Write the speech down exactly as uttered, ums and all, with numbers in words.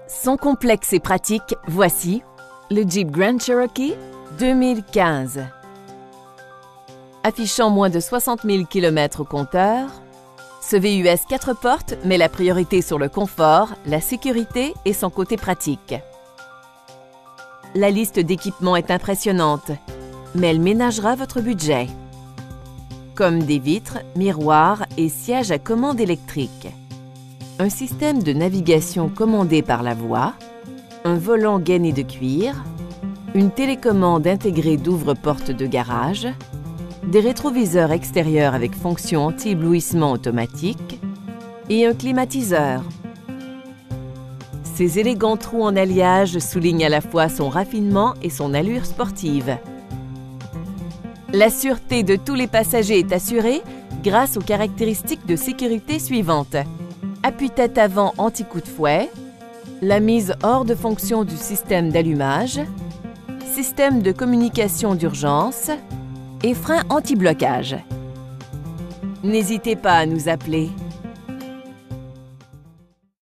Son complexe et pratique, voici le Jeep Grand Cherokee deux mille quinze. Affichant moins de soixante mille kilomètres au compteur, ce V U S quatre portes met la priorité sur le confort, la sécurité et son côté pratique. La liste d'équipements est impressionnante, mais elle ménagera votre budget, comme des vitres, miroirs et sièges à commande électrique. Un système de navigation commandé par la voix, un volant gainé de cuir, une télécommande intégrée d'ouvre-porte de garage, des rétroviseurs extérieurs avec fonction anti-éblouissement automatique et un climatiseur. Ces élégants trous en alliage soulignent à la fois son raffinement et son allure sportive. La sûreté de tous les passagers est assurée grâce aux caractéristiques de sécurité suivantes. Appuie-tête avant anti-coup de fouet, la mise hors de fonction du système d'allumage, système de communication d'urgence et frein anti-blocage. N'hésitez pas à nous appeler.